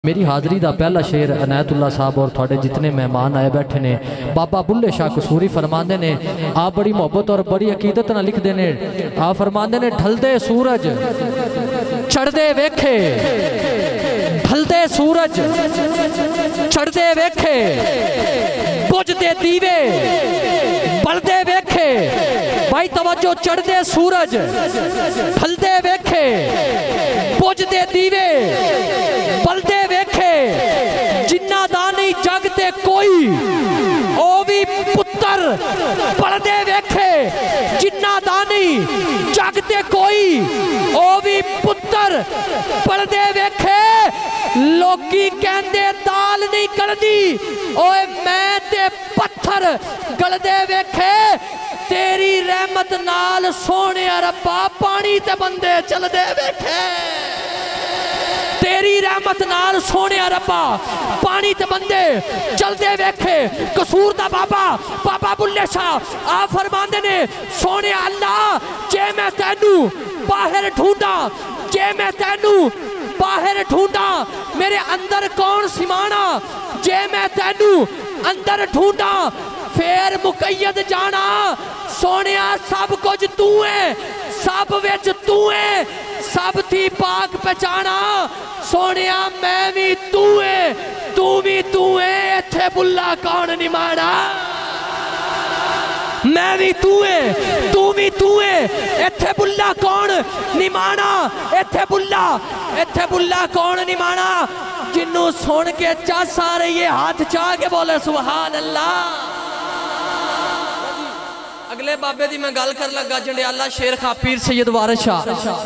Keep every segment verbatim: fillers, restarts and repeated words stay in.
میری حاضری دا پہلا شعر عنایت اللہ صاحب اور تھوڑے جتنے مہمان آئے بیٹھے نے بابا بلے شاہ قصوری فرماندے نے آپ بڑی محبت اور بڑی عقیدت نہ لکھ دینے آپ فرماندے نے ڈھل دے سورج چڑھ دے ویکھے ڈھل دے سورج چڑھ دے ویکھے بجھ دے دیوے بل دے ویکھے بھائی توجہ چڑھ دے سورج ڈھل دے ویکھے بجھ دے دیوے بل دے ویکھے جنہ دانی جگ تے کوئی او بھی پتر پڑھ دے ویکھے جنہ دانی جگ تے کوئی او بھی پتر پڑھ دے ویکھے لوکی کہندے دال نہیں کردی اوے میں تے پتھر گل دے ویکھے تیری رحمت نال سونے ربا پانی تے بندے چل دے ویکھے تیری رحمت نال سونے ربا پانی تے بندے چل دے ویکھے قصور دا بابا بابا بلے شاہ آپ فرماندے نے سونے اللہ جے میں تینو باہر ڈھونڈا جے میں تینو باہر ڈھونڈا میرے اندر کون سمانا جے میں تینو اندر ڈھونڈا پھر مقید جانا سونیا سب کچھ تو ہے سب وچ تو ہے سب تھی پاک پہچانا سونیا میں بھی تو ہے تو بھی تو ہے ایتھے بلا کون نہیں مانا میں بھی تو ہے تو بھی تو ہے ایتھے بلا کون نہیں مانا ایتھے بلا ایتھے بلا کون نہیں مانا جنہوں سن کے چاہ سارے یہ ہاتھ چاہ کے بولے سبحان اللہ اگلے بابے دی میں گل کر لگا جنڈیالہ شیر خواہ پیر سید وارث شاہ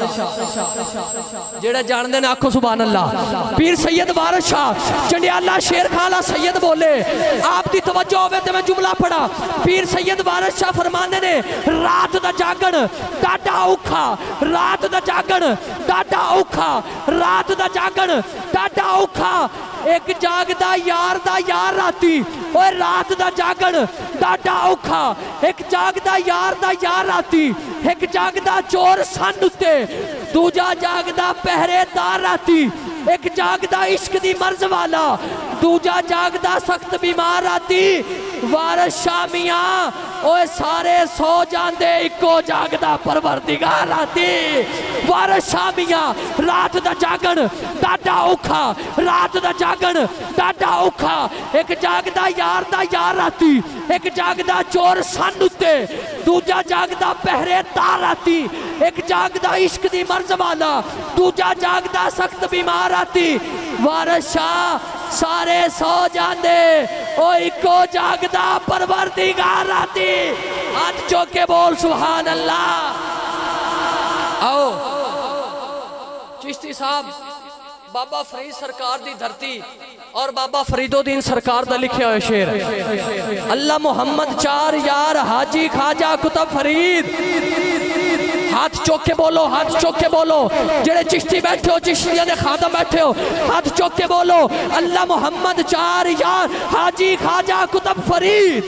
جڑے جان دے نے آکھو سبحان اللہ پیر سید وارث شاہ جنڈیالہ شیر خواہ سید بولے آپ دی توجہ ہوئے تے میں جملہ پڑھا پیر سید وارث شاہ فرمانے نے رات دا جاگن ڈاڈا اوکھا رات دا جاگن ڈاڈا اوکھا رات دا جاگن ڈاڈا اوکھا ایک جاگ دا یار دا یار راتی اور رات دا جاگن ڈاڈا اوکھا ایک جاگ دا یار دا یار راتی ایک جاگ دا چور سن اتے دوجا جاگ دا پہرے دار راتی ایک جاگ دا عشق دی مرض والا دوجا جاگ دا سخت بیمار راتی وارث شاہ میاں اوے سارے سو جاندے اکو جاگ دا پروردگار راتی وارث شاہ میاں رات دا جاگن ڈاڈا اوکھا رات دا جاگن ڈاڈا اوکھا ایک جاگ دا یار دا یار راتی ایک جاگ دا چور سن اتے دوجا جاگ دا پہرے دار راتی ایک جاگ دا عشق دی مرض والا دوجا جاگ دا سخت بیمار راتی وارث شاہ سارے سو جاندے او اکو جاگ دا پروردگار راتی ہاتھ چوکے بول سبحان اللہ آؤ چشتی صاحب بابا فرید سرکار دی دھرتی اور بابا فرید الدین سرکار دا لکھیا ہوئے شیر اللہ محمد چار یار حاجی خواجہ کتب فرید ہاتھ چوکے بولو ہاتھ چوکے بولو جڑے چشتی بیٹھے ہو چشتیاں دے خادم بیٹھے ہو ہاتھ چوکے بولو اللہ محمد چار یار حاجی خواجہ کتب فرید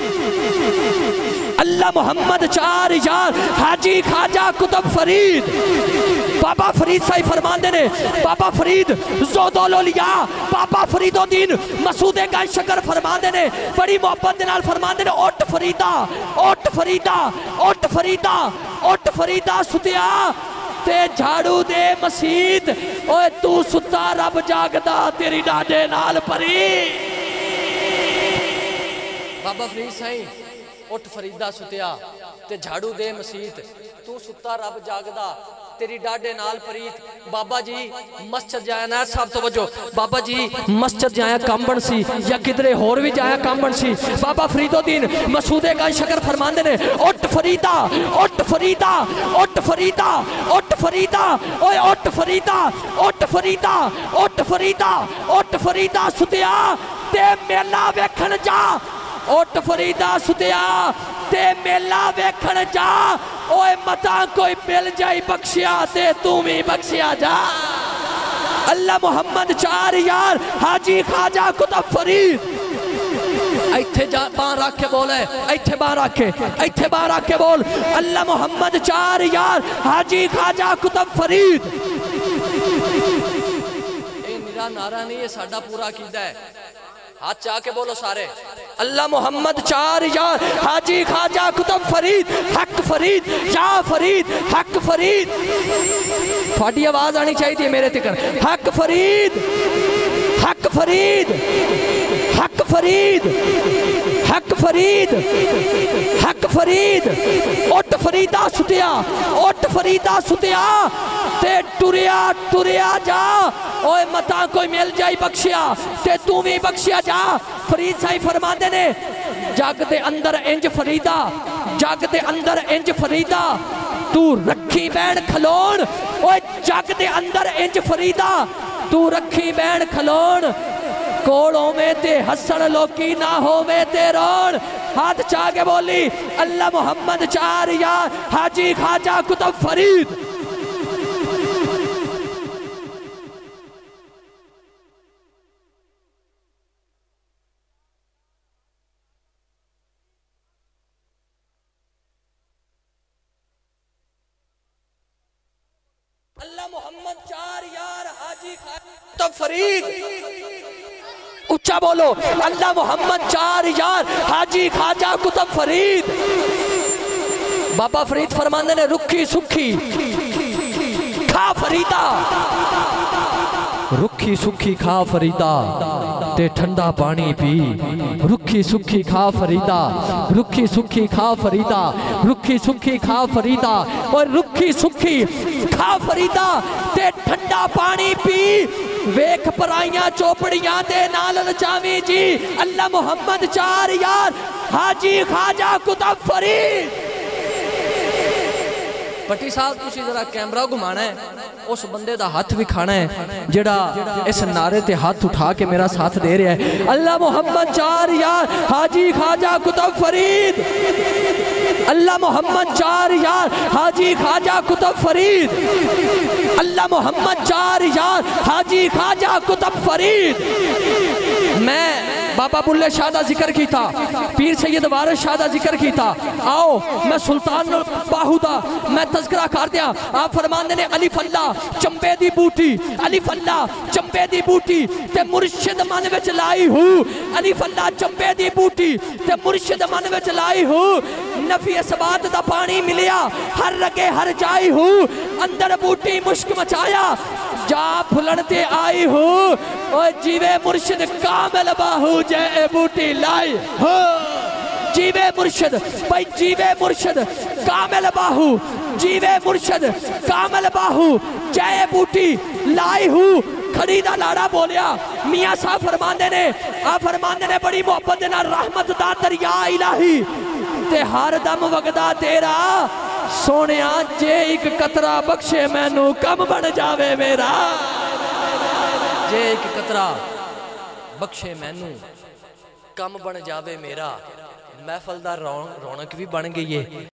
اللہ محمد چار یار حاجی خواجہ کتب فرید بابا فرید صاحب فرماندے نے بابا فرید زود الاولیاء بابا فرید الدین مسعود گائے شکر فرماندے نے بڑی محبت دے نال فرماندے نے اوٹ فریدہ اوٹ فریدہ اوٹ فریدہ اوٹ فریدہ ستیا تے جھاڑو دے مسید اوے تو ستا رب جاگدا تیری ڈاڈے نال پری بابا فرید صاحب اٹھ فریدہ ستیا تے جھاڑو دے مسید تو ستا رب جاگدا تیری ڈاڈے نال پریت بابا جی مسجد جایا نا صاحب توجہ بابا جی مسجد جایا کام بن سی یا کدرے ہور بھی جایا کام بن سی بابا فرید الدین مسعود گائے شکر فرماندے نے اٹھ فریدہ اٹھ فریدہ اٹھ فریدہ اٹھ فریدہ اوے اٹھ فریدہ اٹھ فریدہ اٹھ فریدہ اٹھ فریدہ ستیا تے میلا ویکھن جا اٹھ فریدہ ستیا تے میلا ویکھن جا اوے متا کوئی مل جائی بخشیا تے تُومی بخشیا جا اللہ محمد چار یار حاجی خواجہ کتب فرید ایتھے بان رکھ کے بولے ایتھے بان رکھ کے ایتھے بان رکھ کے بول اللہ محمد چار یار حاجی خواجہ کتب فرید میرا نعرہ نہیں، یہ ساڈا پورا عقیدہ ہے. ہاتھ چاہ کے بولو سارے. اللہ محمد چار یار حاجی خواجہ قطب فرید حق فرید یا فرید حق فرید. تھوڑی آواز آنی چاہیے تھی میرے تکر. حق فرید حق فرید حق فرید حق فرید حق فرید. اٹھ فریدہ ستیا اٹھ فریدہ ستیا تے ٹریا ٹریا جا. اوے متا کوئی مل جائی بخشیا تے تو بھی بخشیا جا. فرید سائی فرماندے نے جگ دے اندر انج فریدہ جگ دے اندر انج فریدہ تو رکھی بین کھلون. اوے جگ دے اندر انج فریدہ تو رکھی بین کھلون. کوڑوں میں تے حسن لوکی نہ ہو میں تے رون. ہاتھ چاہ کے بولی اللہ محمد چار یار حاجی خواجہ قطب فرید. اللہ محمد چار یار حاجی خواجہ قطب فرید. اچھا بولو اللہ محمد چار یار حاجی خواجہ قطب فرید. بابا فرید فرماندے نے رکھی سکھی کھا فریدہ رکھی سکھی کھا فریدہ تے ٹھنڈا پانی پی. رکھی سکھی کھا فریدہ رکھی سکھی کھا فریدہ رکھی سکھی کھا فریدہ اور رکھی سکھی کھا فریدہ تے ٹھنڈا پانی پی. ویکھ پرائیاں چوپڑیاں دے نالل چاوی جی اللہ محمد چار یار حاجی خواجہ قطب فرید. پٹی صاحب تسی ذرا کیمرہ گھمانا ہے اس بندے دا ہاتھ بھی کھانا ہے جڑا اس نعرے تے ہاتھ اٹھا کے میرا ساتھ دے رہا ہے. اللہ محمد چار یار حاجی خواجہ قطب فرید. اللہ محمد چار یار حاجی خواجہ قطب فرید. اللہ محمد چار یار حاجی خواجہ قطب فرید. میں بابا بلے شاہ دا ذکر کی تھا پیر سید وارث شاہ دا ذکر کی تھا. آؤ میں سلطان باہو دا میں تذکرہ کر دیا. آپ فرماندے نے الف اللہ چمبے دی بوٹی الف اللہ چمبے دی بوٹی تے مرشد من وچ لائی ہوں. الف اللہ چمبے دی بوٹی تے مرشد من وچ لائی ہوں. نفی اسبات دا پانی ملیا ہر رگے ہر جائی ہوں. اندر بوٹی مشک مچایا جا پھلنتے آئی ہوں. اور جیوے مرشد کامل باہو جے بوٹی لائی ہو. جیوے مرشد بھائی جیوے مرشد کامل باہو جیوے مرشد کامل باہو جے بوٹی لائی ہو. کھڑی دا لاڑا بولیا میاں صاحب فرماندے نے آپ فرماندے نے بڑی محبت دینا رحمت دا دریا الہی تے ہر دم وگدا تیرا. سونیا جے ایک قطرہ بخشے میں نو کم بن جاوے میرا. جے ایک قطرہ بخشے میں نو کم بن جاوے میرا. محفل دا رونق بھی بن گئی ہے.